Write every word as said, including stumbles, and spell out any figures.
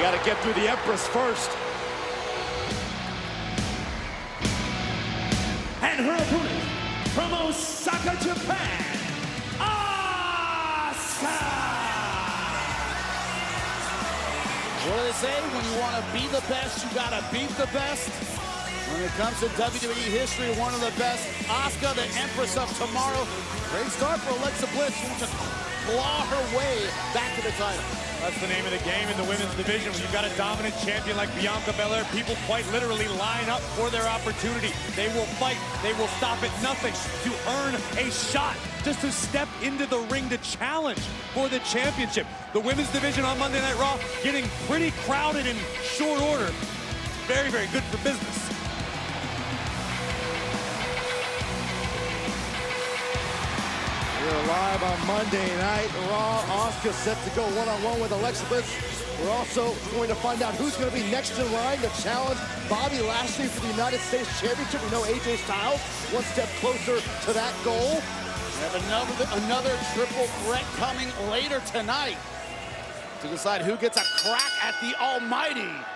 got to get through the Empress first. And her opponent from Osaka, Japan, Asuka! What do they say? When you want to be the best, you got to beat the best. When it comes to W W E history, one of the best. Asuka, the Empress of Tomorrow. Great start for Alexa Bliss. She wants to claw her way back to the title. That's the name of the game in the women's division. When you've got a dominant champion like Bianca Belair, people quite literally line up for their opportunity. They will fight. They will stop at nothing to earn a shot, just to step into the ring to challenge for the championship. The women's division on Monday Night Raw getting pretty crowded in short order. Very, very good for business. We're live on Monday Night Raw. Asuka set to go one-on-one with Alexa Bliss. We're also going to find out who's going to be next in line to challenge Bobby Lashley for the United States Championship. We know A J Styles one step closer to that goal. We have another, another triple threat coming later tonight to decide who gets a crack at the almighty